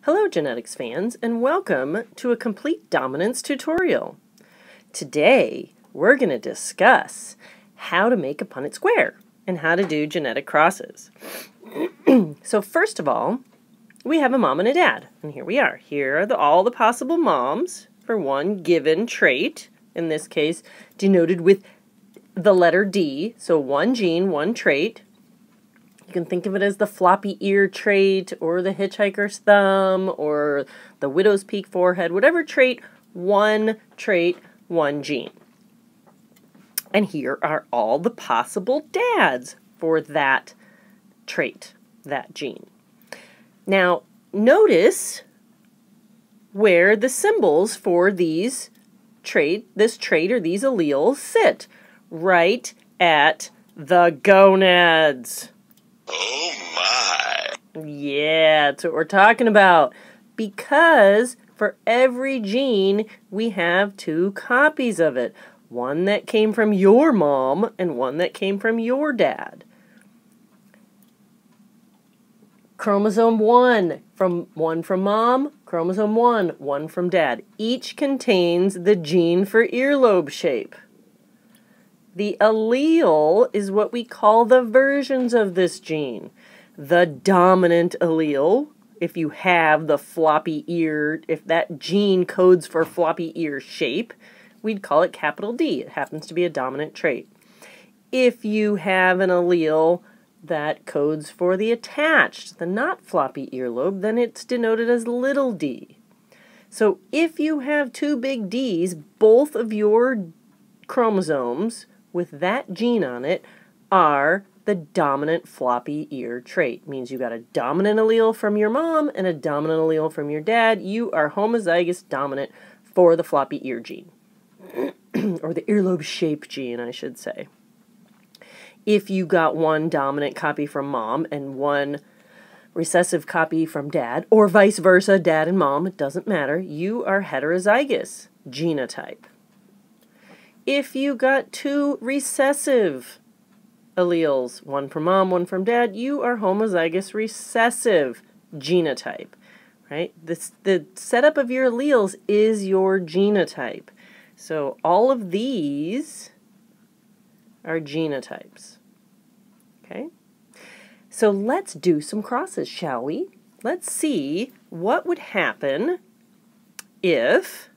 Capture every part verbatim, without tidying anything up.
Hello genetics fans, and welcome to a complete dominance tutorial. Today we're going to discuss how to make a Punnett square and how to do genetic crosses. So first of all, we have a mom and a dad, and here we are. Here are the, all the possible moms for one given trait, in this case denoted with the letter D, so one gene, one trait. You can think of it as the floppy ear trait, or the hitchhiker's thumb, or the widow's peak forehead, whatever trait, one trait, one gene. And here are all the possible dads for that trait, that gene. Now, notice where the symbols for these trait, this trait or these alleles sit, right at the gonads. Oh my! Yeah, that's what we're talking about. Because for every gene, we have two copies of it. One that came from your mom and one that came from your dad. Chromosome one, from one from mom, chromosome one, one from dad. Each contains the gene for earlobe shape. The allele is what we call the versions of this gene. The dominant allele, if you have the floppy ear, if that gene codes for floppy ear shape, we'd call it capital D. It happens to be a dominant trait. If you have an allele that codes for the attached, the not floppy earlobe, then it's denoted as little d. So if you have two big D's, both of your chromosomes with that gene on it are the dominant floppy ear trait. Means you got a dominant allele from your mom and a dominant allele from your dad. You are homozygous dominant for the floppy ear gene. Or the earlobe shape gene, I should say. If you got one dominant copy from mom and one recessive copy from dad, or vice versa, dad and mom, it doesn't matter, you are heterozygous genotype. If you got two recessive alleles, one from mom, one from dad, you are homozygous recessive genotype, right? This, the setup of your alleles is your genotype. So all of these are genotypes, okay? So let's do some crosses, shall we? Let's see what would happen if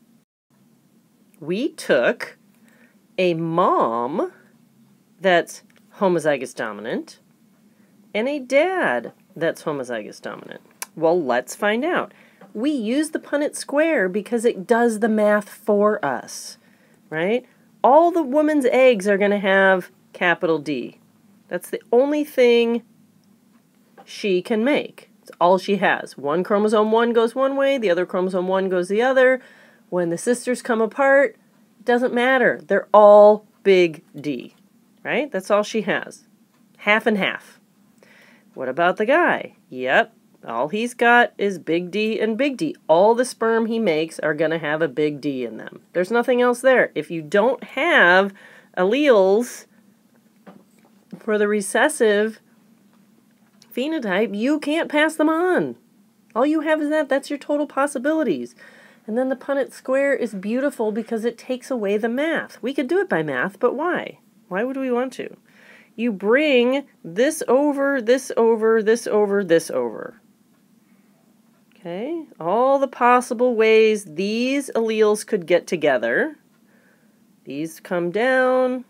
we took a mom that's homozygous dominant and a dad that's homozygous dominant. Well, let's find out. We use the Punnett square because it does the math for us, right? All the woman's eggs are going to have capital D. That's the only thing she can make. It's all she has. One chromosome one goes one way, the other chromosome one goes the other. When the sisters come apart, it doesn't matter. They're all big D, right? That's all she has. Half and half. What about the guy? Yep, all he's got is big D and big D. All the sperm he makes are going to have a big D in them. There's nothing else there. If you don't have alleles for the recessive phenotype, you can't pass them on. All you have is that. That's your total possibilities. And then the Punnett square is beautiful because it takes away the math. We could do it by math, but why? Why would we want to? You bring this over, this over, this over, this over. Okay? All the possible ways these alleles could get together. These come down.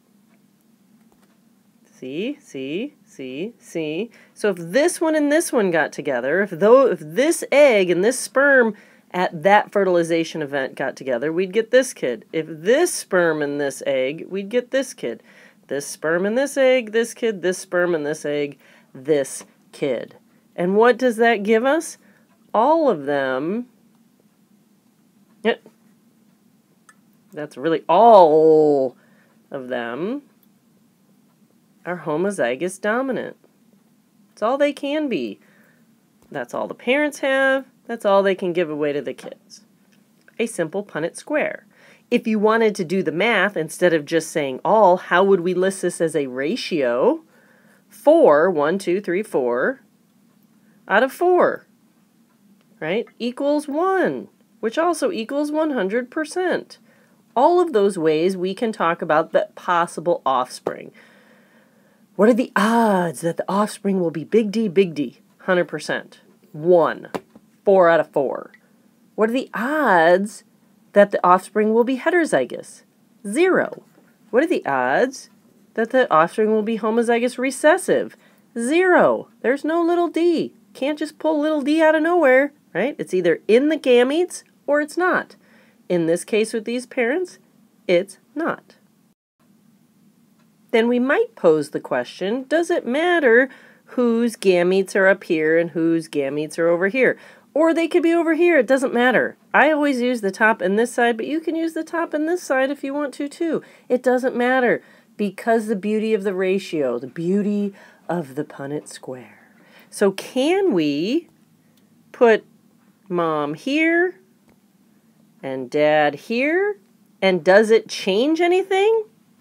See, see, see, see. So if this one and this one got together, if, though, if this egg and this sperm at that fertilization event got together, we'd get this kid. If this sperm and this egg, we'd get this kid. This sperm and this egg, this kid, this sperm and this egg, this kid. And what does that give us? All of them, yeah, that's really all of them are homozygous dominant. That's all they can be. That's all the parents have. That's all they can give away to the kids. A simple Punnett square. If you wanted to do the math, instead of just saying all, how would we list this as a ratio? Four, one, two, three, four, out of four. right, equals one, which also equals one hundred percent. All of those ways we can talk about the possible offspring. What are the odds that the offspring will be big D, big D? one hundred percent. one. four out of four. What are the odds that the offspring will be heterozygous? Zero. What are the odds that the offspring will be homozygous recessive? Zero. There's no little d. Can't just pull little d out of nowhere, right? It's either in the gametes or it's not. In this case with these parents, it's not. Then we might pose the question, does it matter whose gametes are up here and whose gametes are over here? Or they could be over here, it doesn't matter. I always use the top and this side, but you can use the top and this side if you want to too. It doesn't matter because the beauty of the ratio, the beauty of the Punnett square. So can we put mom here and dad here? And does it change anything?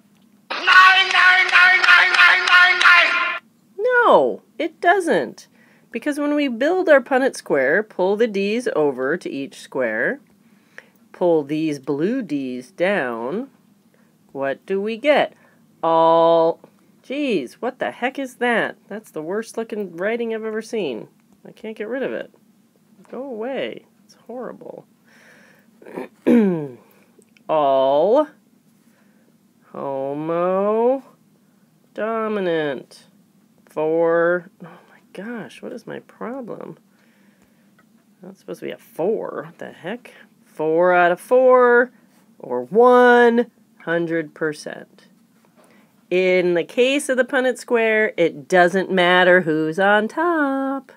No, it doesn't. Because when we build our Punnett square, pull the D's over to each square, pull these blue D's down, what do we get? All, geez, what the heck is that? That's the worst looking writing I've ever seen. I can't get rid of it. Go away. It's horrible. All homo dominant. Four. Oh my gosh, what is my problem? That's supposed to be a four. What the heck? Four out of four, or one hundred percent. In the case of the Punnett square, it doesn't matter who's on top.